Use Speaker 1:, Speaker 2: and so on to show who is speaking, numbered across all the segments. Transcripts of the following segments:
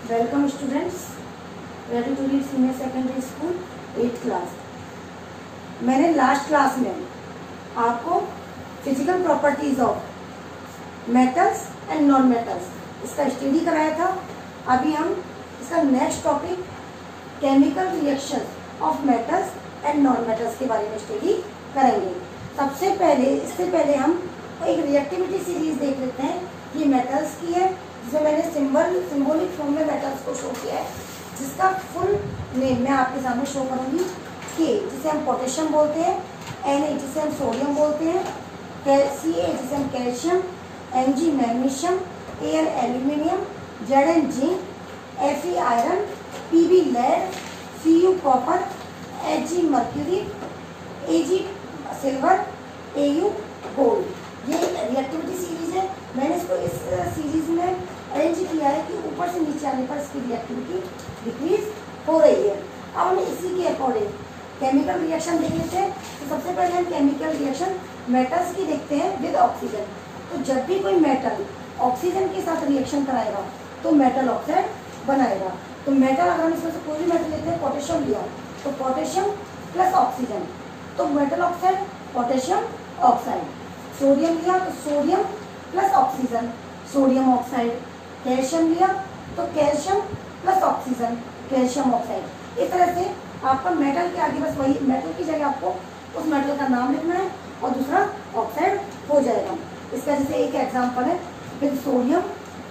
Speaker 1: Welcome students, ready to read senior secondary school 8th class. मैंने last class में आपको physical properties of metals and non metals इसका study कराया था। अभी हम इसका next topic chemical reaction of metals and non metals के बारे में स्टडी करेंगे। सबसे पहले इससे पहले हम एक रिएक्टिविटी सीरीज देख लेते हैं। ये मेटल्स की है, जिसे मैंने सिंबॉलिक फॉर्म में मेटल्स को शो किया है, जिसका फुल नेम मैं आपके सामने शो करूंगी। के जिसे हम पोटेशियम बोलते हैं, Na जिसे हम सोडियम बोलते हैं, Ca जिसे हम calcium, Mg magnesium, Al aluminium, Zn zinc, Fe iron, Pb lead, Cu copper, Hg mercury, Ag silver, Au gold. ये रिएक्टिविटी सीरीज है। मैंने इसको इस सीरीज में अरेंज किया है कि ऊपर से नीचे आने पर इसकी रिएक्टिविटी डिक्रीज हो रही है। अब हम इसी के अकॉर्डिंग केमिकल रिएक्शन देख लेते हैं। तो सबसे पहले हम केमिकल रिएक्शन मेटल्स की देखते हैं विद ऑक्सीजन। तो जब भी कोई मेटल ऑक्सीजन के साथ रिएक्शन कराएगा तो मेटल ऑक्साइड बनाएगा। तो मेटल अगर हम इसमें से कोई भी मेटल लेते हैं, पोटेशियम लिया तो पोटेशियम प्लस ऑक्सीजन तो metal oxide potassium oxide. Sodium लिया तो sodium plus oxygen sodium oxide. Calcium लिया तो calcium plus oxygen calcium oxide. इस तरह से आपका मेटल के आगे बस वही मेटल की जगह आपको उस मेटल का नाम लिखना है और दूसरा ऑक्साइड हो जाएगा। इसका जैसे एक एग्जांपल है विद सोडियम।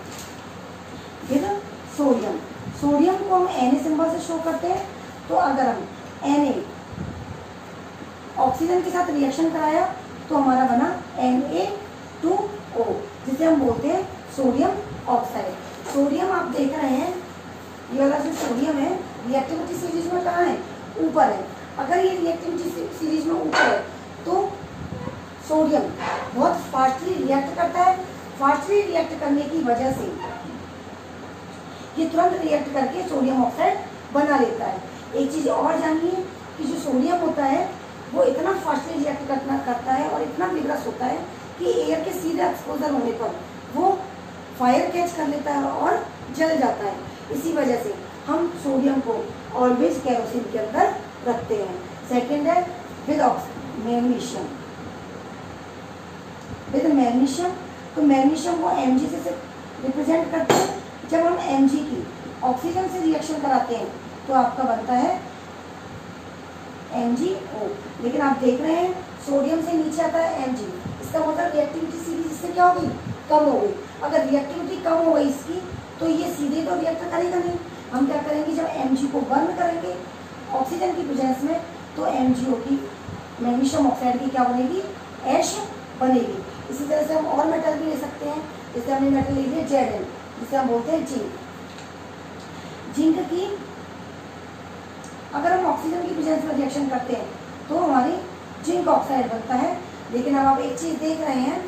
Speaker 1: सोडियम को हम Na सिंबल से शो करते हैं। तो अगर हम Na ऑक्सीजन के साथ रिएक्शन कराया तो हमारा बना Na2O, जिसे हम बोलते हैं सोडियम ऑक्साइड। सोडियम आप देख रहे हैं, ये वाला जो सोडियम है रिएक्टिविटी सीरीज में कहाँ है? ऊपर है। अगर ये रिएक्टिविटी सीरीज में ऊपर है तो सोडियम बहुत फास्टली रिएक्ट करता है। फास्टली रिएक्ट करने की वजह से ये तुरंत रिएक्ट करके सोडियम ऑक्साइड बना लेता है। एक चीज और जानिए कि जो सोडियम होता है वो इतना फास्टली रिएक्ट करता है और इतना विग्रस होता है कि एयर के सीधे एक्सपोजर होने पर वो फायर कैच कर लेता है और जल जाता है। इसी वजह से हम सोडियम को ऑलवेज केरोसिन के अंदर रखते हैं। सेकेंड है विद मैग्नीशियम। विद मैग्नीशियम तो मैग्नीशियम को Mg से रिप्रेजेंट करते हैं। जब हम Mg की ऑक्सीजन से रिएक्शन कराते हैं तो आपका बनता है MgO। लेकिन आप देख रहे हैं सोडियम से नीचे आता है Mg। इसका मतलब रिएक्टिविटी सीरीज इससे क्या हो गई? कम हो गई। अगर रिएक्टिविटी कम हो गई इसकी तो ये सीधे तो रिएक्ट करेगा नहीं। हम क्या करेंगे, जब Mg को बर्न करेंगे ऑक्सीजन की प्रेजेंस में तो MgO की मैग्नीशियम ऑक्साइड की क्या बनेगी? ऐश बनेगी। इसी तरह से हम और मेटल भी ले सकते हैं। जैसे हमने मेटल ले लिया Zn, जिसे हम बोलते हैं जिंक। जिंक की अगर हम ऑक्सीजन की प्रेजेंस में रिएक्शन करते हैं तो हमारी जिंक ऑक्साइड बनता है। लेकिन अब आप एक चीज देख रहे हैं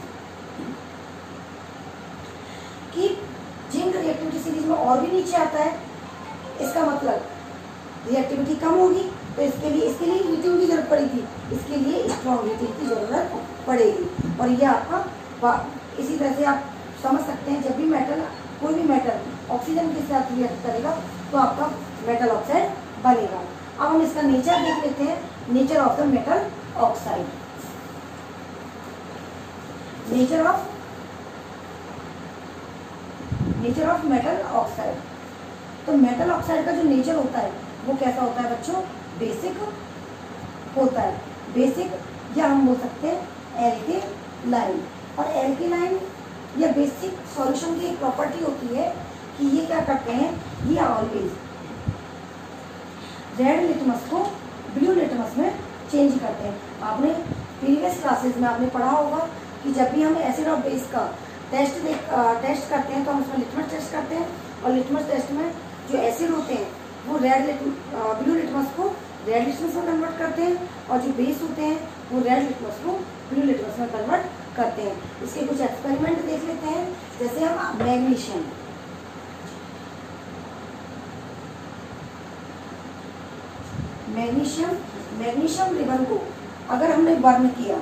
Speaker 1: कि जिंक रिएक्टिविटी सीरीज में और भी नीचे आता है। इसका मतलब रिएक्टिविटी कम होगी तो इसके लिए हीटिंग की जरूरत पड़ेगी। इसके लिए स्ट्रॉन्ग हीटिंग की जरूरत पड़ेगी। और ये आपका इसी तरह से आप समझ सकते हैं, जब भी कोई भी मेटल ऑक्सीजन के साथ रिएक्ट करेगा तो आपका मेटल ऑक्साइड बनेगा। अब हम इसका नेचर देख लेते हैं, nature of the metal oxide. Nature of metal oxide. तो मेटल ऑक्साइड का जो नेचर होता है वो कैसा होता है बच्चों? बेसिक होता है। बेसिक या हम बोल सकते हैं एल्केलाइन। और एल्केलाइन या बेसिक सॉल्यूशन की एक प्रॉपर्टी होती है कि ये क्या करते हैं, ये ऑलवेज रेड लिटमस को ब्लू लिटमस में चेंज करते हैं। आपने प्रीवियस क्लासेस में आपने पढ़ा होगा कि जब भी हम एसिड और बेस का टेस्ट करते हैं तो हम उसमें लिटमस टेस्ट करते हैं। और लिटमस टेस्ट में जो एसिड होते हैं वो ब्लू लिटमस को रेड लिटमस में कन्वर्ट करते हैं और जो बेस होते हैं वो रेड लिटमस को ब्लू लिटमस में कन्वर्ट करते हैं। इसके कुछ एक्सपेरिमेंट देख लेते हैं। जैसे हम मैग्नीशियम रिबन को अगर हमने बर्न किया,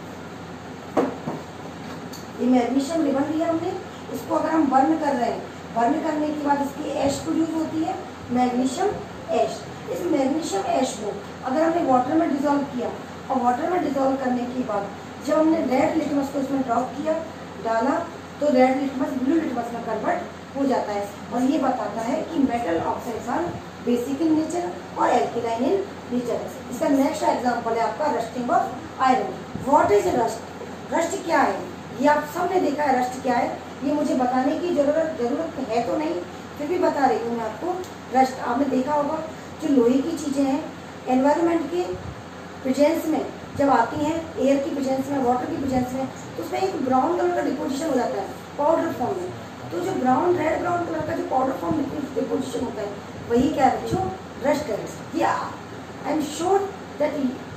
Speaker 1: ये मैग्नीशियम रिबन लिया हमने, इसको अगर हम बर्न कर रहे हैं बर्न करने के बाद इसकी ऐश प्रोड्यूस होती है, मैग्नीशियम ऐश। इस मैग्नीशियम ऐश को अगर हमने वाटर में डिजोल्व किया और वाटर में डिजोल्व करने के बाद जब हमने रेड लिटमस को इसमें ड्रॉप किया, डाला, तो रेड लिटमस ब्लू लिटमस में कन्वर्ट हो जाता है और ये बताता है कि metal oxides are basic in nature और एल्किलाइन इन नेचर। इसका नेक्स्ट एग्जांपल है आपका rusting of iron. What is rust? Rust क्या है? ये आप सबने देखा है रस्ट क्या है, ये मुझे बताने की जरूरत है तो नहीं, फिर भी बता रही हूँ मैं आपको। रस्ट आपने देखा होगा, जो लोहे की चीज़ें हैं एनवायरनमेंट के प्रेजेंस में जब आती हैं, एयर की प्रेजेंस में, वाटर की प्रेजेंस में, तो उसमें एक ब्राउन कलर का डिपोजिशन हो जाता है पाउडर फॉर्म में। तो जो रेड ब्राउन कलर का जो पाउडर फॉर्म डिपोजिशन होता है वही क्या है बच्चों? रस्ट है। ये I am sure that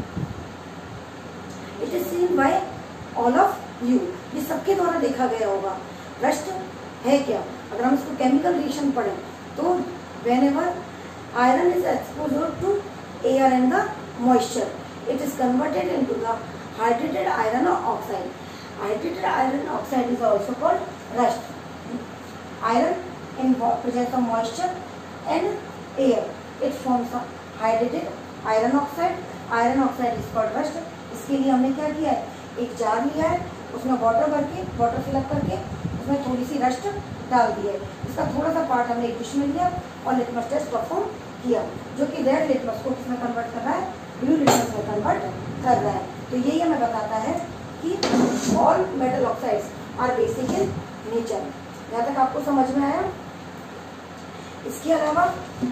Speaker 1: it is seen by all of you, ये सबके द्वारा देखा गया होगा। रस्ट है क्या? अगर हम इसको केमिकल रिएक्शन पढ़ें तो whenever iron is exposed to air and the moisture, it is converted into the hydrated iron oxide. Hydrated iron oxide is also called rust. Iron in presence of moisture and air, it forms a hydrated iron oxide. Iron oxide is called rust. इसके लिए हमने क्या किया है? एक jar लिया है, उसमें वाटर भर के, वाटर फिलअप करके उसमें थोड़ी सी रस्ट डाल दी है। इसका थोड़ा सा पार्ट हमने एक डिश में लिया और लिटमस टेस्ट परफॉर्म किया, जो कि रेड लिटमस को किसमें कन्वर्ट कर रहा है? ब्लू लिटमस में कन्वर्ट कर रहा है। तो यही हमें बताता है कि all metal oxides are basic in nature. यहाँ तक आपको समझ में आया? इसके अलावा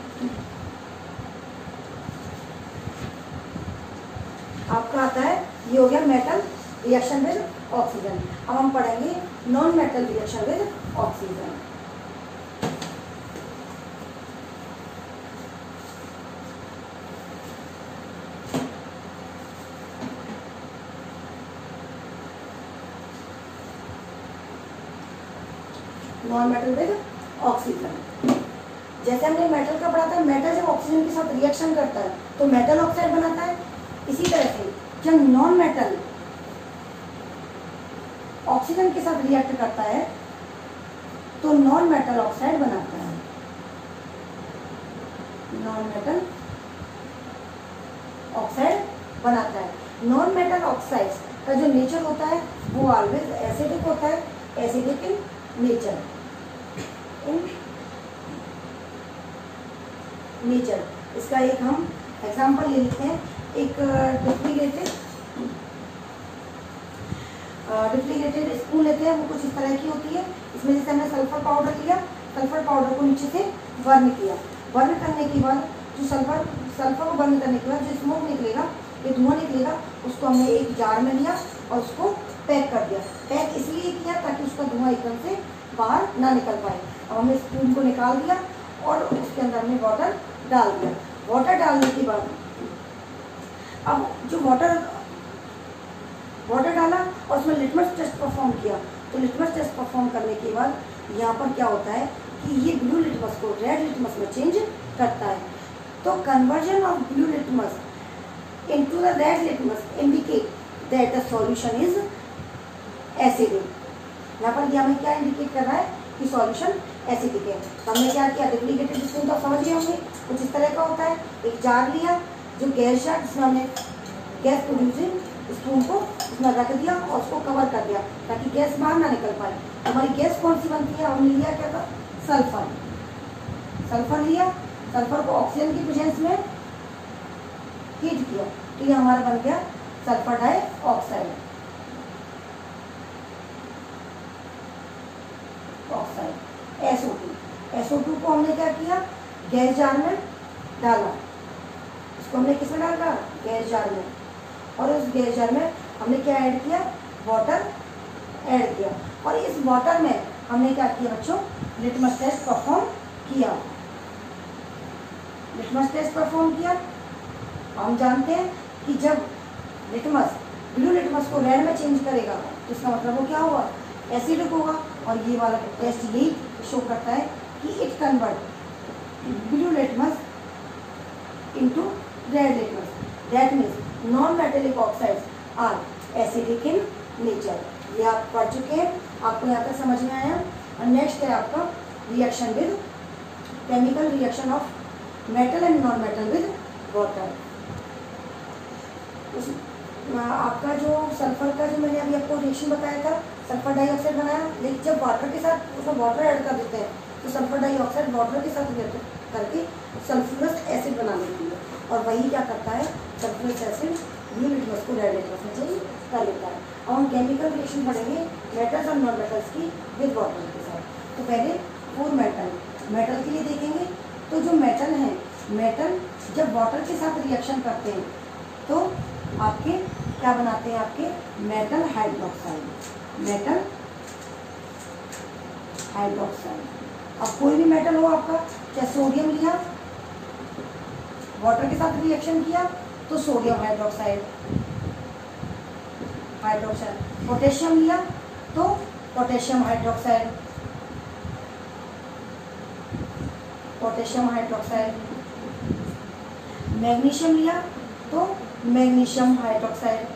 Speaker 1: आपका आता है, ये हो गया मेटल रिएक्शन विद ऑक्सीजन। अब हम पढ़ेंगे non metal reaction with oxygen. Non metal with oxygen, जैसे हमने मेटल का पढ़ा था, मेटल जब ऑक्सीजन के साथ रिएक्शन करता है तो मेटल ऑक्साइड बनाता है। इसी तरह से जब नॉन मेटल ऑक्सीजन के साथ रिएक्ट करता है तो नॉन मेटल ऑक्साइड बनाता है। नॉन मेटल ऑक्साइड बनाता है। नॉन मेटल ऑक्साइड का जो नेचर होता है वो ऑलवेज एसिडिक होता है, एसिडिक इन नेचर। नेचर इसका एक हम एग्जांपल ले लेते हैं। एक डिफ्लिगेटेड स्पून लेते हैं, वो कुछ इस तरह की होती है। इसमें जैसे हमने सल्फर पाउडर लिया, सल्फर पाउडर को नीचे से बर्न किया, बर्न करने के बाद जो सल्फर को बर्न करने के बाद जो स्मोक निकलेगा, ये धुआं निकलेगा, उसको हमने एक जार में लिया और उसको पैक कर दिया। पैक इसलिए किया ताकि उसका धुआं एकदम से बाहर ना निकल पाए। अब हमने स्पून को निकाल दिया और उसके अंदर हमने वाटर डाल दिया। वाटर डालने के बाद अब जो वाटर डाला और उसमें लिटमस टेस्ट परफॉर्म किया, तो लिटमस टेस्ट परफॉर्म करने के बाद यहाँ पर क्या होता है कि ये ब्लू लिटमस को रेड लिटमस में चेंज करता है। तो conversion of blue litmus into the red litmus indicate that the solution is acidic. यहाँ पर ये हमें क्या इंडिकेट कर रहा है कि सॉल्यूशन एसिडिक है। तो हमने क्या किया, डिफ्लिगेटेड स्पून तो समझ गए होंगे, कुछ इस तरह का होता है। एक जार लिया जो गैस जार, जिसमें हमने गैस प्रोड्यूसिंग स्पून को उसमें रख दिया और उसको कवर कर दिया ताकि गैस बाहर ना निकल पाए। हमारी गैस कौन सी बनती है? हमने लिया क्या था? सल्फर। सल्फर लिया, सल्फर को ऑक्सीजन की प्रेजेंस में हीट किया, तो ये हमारा बन गया सल्फर डाइऑक्साइड। SO2 को हमने क्या किया, गैस जार में डाला। इसको हमने किसमें डाला? गैस जार में। और उस गैस जार में हमने क्या ऐड किया? वाटर ऐड किया। और इस वाटर में हमने क्या किया बच्चों? लिटमस टेस्ट परफॉर्म किया। लिटमस टेस्ट परफॉर्म किया। हम जानते हैं कि जब लिटमस ब्लू लिटमस को रेड में चेंज करेगा तो इसका मतलब वो क्या होगा? एसिडिक होगा। और ये वाला टेस्ट यही शो करता है कि it convert blue litmus into red litmus. That means non metallic oxides are acidic in nature. ये आप पढ़ चुके हैं, आपको यहाँ तक समझ में आया। और नेक्स्ट है आपका reaction with chemical reaction of metal and non metal with water. आपका जो सल्फर का जो मैंने अभी आपको रिएक्शन बताया था, सल्फर डाइऑक्साइड बनाया, लेकिन जब वाटर के साथ उसमें वाटर ऐड कर देते हैं तो सल्फर डाइऑक्साइड वाटर के साथ रिएक्ट करके सल्फ्यूरस एसिड बना लेती है, और वही क्या करता है, सल्फ्यूरस एसिड ब्लू लिटमस को रेड लिटमस में चेंज कर लेता है। और हम केमिकल रिएक्शन पढ़ेंगे मेटल्स और नॉन मेटल्स की विद वाटर के साथ। तो पहले फोर मेटल के लिए देखेंगे। तो जो मेटल है, मेटल जब वाटर के साथ रिएक्शन करते हैं तो आपके क्या बनाते हैं, आपके मेटल हाइड्रोक्साइड, मेटल हाइड्रोक्साइड। अब कोई भी मेटल हो आपका, चाहे सोडियम लिया वाटर के साथ रिएक्शन किया तो सोडियम हाइड्रोक्साइड, पोटेशियम लिया तो पोटेशियम हाइड्रोक्साइड, मैग्नीशियम लिया तो मैग्नीशियम हाइड्रोक्साइड।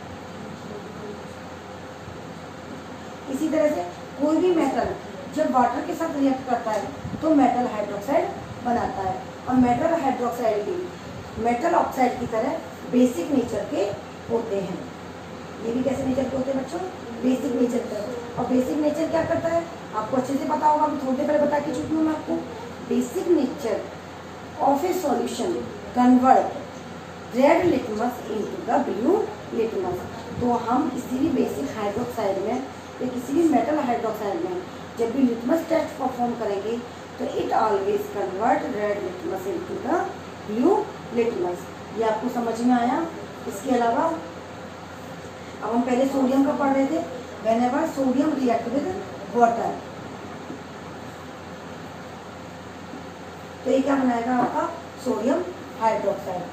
Speaker 1: इसी तरह से कोई भी मेटल जब वाटर के साथ रिएक्ट करता है तो मेटल हाइड्रोक्साइड बनाता है। और मेटल हाइड्रोक्साइड भी मेटल ऑक्साइड की तरह बेसिक नेचर के होते हैं। ये भी कैसे नेचर के होते हैं बच्चों, बेसिक नेचर के। और बेसिक नेचर क्या करता है आपको अच्छे से पता होगा, अभी थोड़ी देर पहले बता के चुकी हूँ मैं आपको। Basic nature of a solution convert red litmus into the blue litmus. तो हम किसी भी बेसिक हाइड्रोक्साइड में या किसी भी मेटल हाइड्रोक्साइड में जब भी लिटमस टेस्ट परफॉर्म करेंगे तो it always convert red litmus into the blue litmus. ये आपको समझ में आया। इसके अलावा अब हम पहले सोडियम का पढ़ रहे थे, whenever sodium react with water तो ये क्या बनाएगा आपका, sodium hydroxide.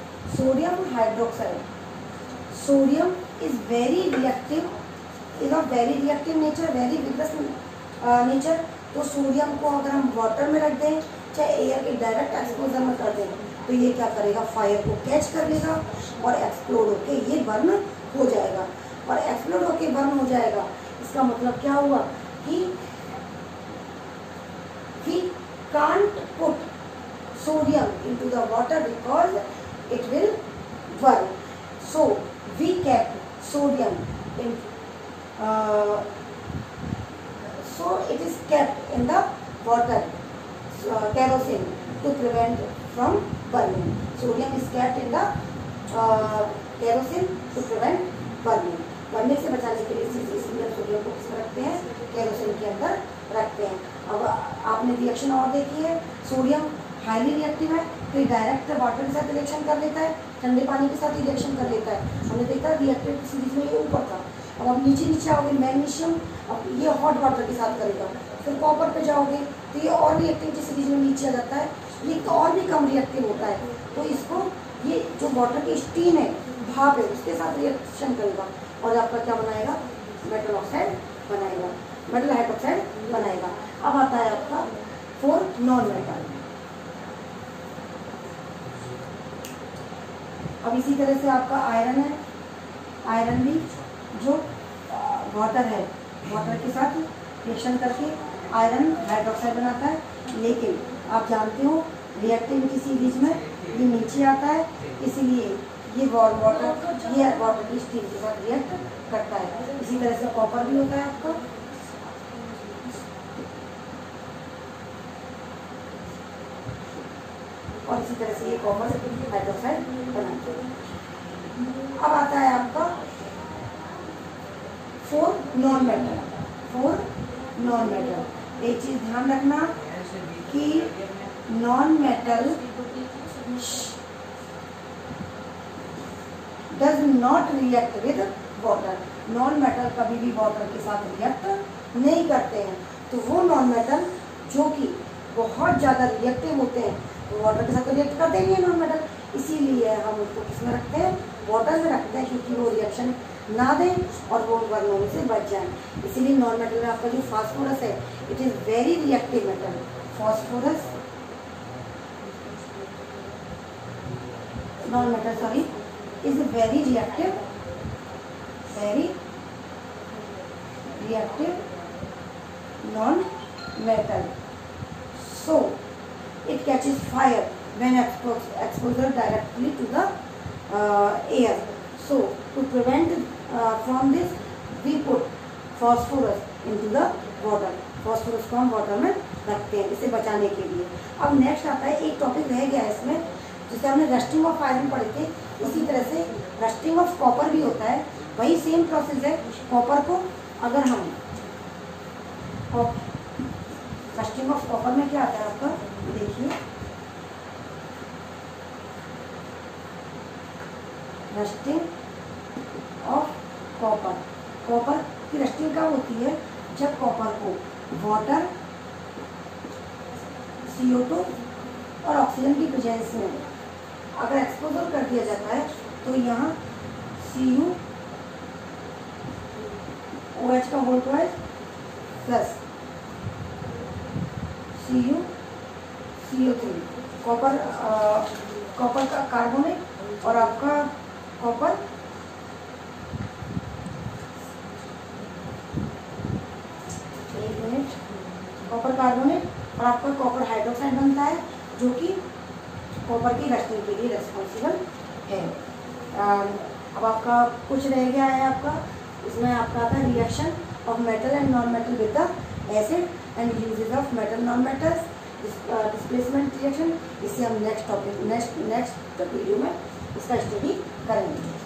Speaker 1: Sodium is very reactive, is of very reactive nature, very vigorous nature. तो सोडियम को अगर हम वाटर में रख दें, चाहे एयर के डायरेक्ट एक्सपोजर में कर दें, तो ये क्या करेगा, फायर को कैच कर लेगा और एक्सप्लोड होके ये बर्न हो जाएगा। और एक्सप्लोड होके बर्न हो जाएगा, इसका मतलब क्या हुआ कि we can't put sodium into the water because it will burn. So we kept sodium in so it is kept in the water, kerosene, to prevent from burning. Sodium is kept in the kerosene to prevent burning. बनने से बचाने के लिए इसलिए sodium को किसमें रखते हैं, केरोसिन के अंदर रखते हैं। अब आपने रिएक्शन और देखी है, सोडियम हाईली रिएक्टिव है तो डायरेक्ट वाटर के साथ रिएक्शन कर लेता है, ठंडे पानी के साथ रिएक्शन कर लेता है। हमने देखा रिएक्टिव सीरीज में ये ऊपर था। अब आप नीचे आओगे, मैग्नीशियम अब ये हॉट वाटर के साथ करेगा। फिर कॉपर पे जाओगे तो ये और रिएक्टिव की सीरीज में नीचे आ जाता है, ये तो और भी कम रिएक्टिव होता है। तो इसको ये जो वाटर की स्टीम है, भाप है, उसके साथ रिएक्शन करेगा और आपका क्या बनाएगा, मेटल ऑक्साइड बनाएगा, मेटल हाइड्रोक्साइड बनाएगा। अब आता है आपका फोर नॉन मेटल। अब इसी तरह से आपका आयरन है, आयरन भी जो वाटर है, वाटर के साथ रिएक्शन करके आयरन हाइड्रोक्साइड बनाता है। लेकिन आप जानते हो रिएक्टिविटी सीरीज में ये नीचे आता है, इसीलिए ये वाटर की स्टीम के साथ रिएक्ट करता है। इसी तरह से कॉपर भी होता है आपका, और इसी तरह से ये कॉपर हाइड्रोक्साइड बनाते हैं। अब आता है आपका फोर नॉन मेटल। एक चीज ध्यान रखना कि non metal does not react with water. Non metal कभी भी वाटर के साथ रिएक्ट नहीं करते हैं। तो वो नॉन मेटल जो कि बहुत ज़्यादा रिएक्टिव होते हैं वो वाटर के साथ रिएक्ट करते नहीं है नॉन मेटल, इसीलिए हम उसको किसमें रखते हैं, वाटर में रखते हैं, क्योंकि वो रिएक्शन ना दें और वो बर्न होने से बच जाए। इसीलिए नॉन मेटल में आपका जो फास्फोरस है, it is very reactive metal. Phosphorus non metal sorry is very reactive non-metal. so it catches fire when exposure directly to the air. So to prevent from this, we put phosphorus into the water. phosphorus को हम water में रखते हैं इसे बचाने के लिए। अब नेक्स्ट आता है, एक टॉपिक रह गया है इसमें, जिसे हमने रस्टिंग ऑफ आयरन पढ़े थे, इसी तरह से रस्टिंग ऑफ कॉपर भी होता है। वही सेम प्रोसेस है। कॉपर को अगर हम रस्टिंग ऑफ कॉपर में क्या आता है आपका, देखिए रस्टिंग ऑफ कॉपर, कॉपर की रस्टिंग कब होती है, जब कॉपर को वाटर, CO2 और ऑक्सीजन की प्रेजेंस में अगर एक्सपोजर कर दिया जाता है तो यहाँ CuOH का whole twice plus CO3 copper का कार्बोनेट और आपका कॉपर कॉपर कार्बोनेट और आपका कॉपर हाइड्रोक्साइड बनता है, जो कि कॉपर की रस्टिंग के लिए रेस्पॉन्सिबल है। अब आपका कुछ रह गया है आपका, इसमें आपका आता है reaction of metal and non metal with the acid and uses of metal non metals, displacement reaction. इसे हम नेक्स्ट वीडियो में इसका स्टडी करेंगे।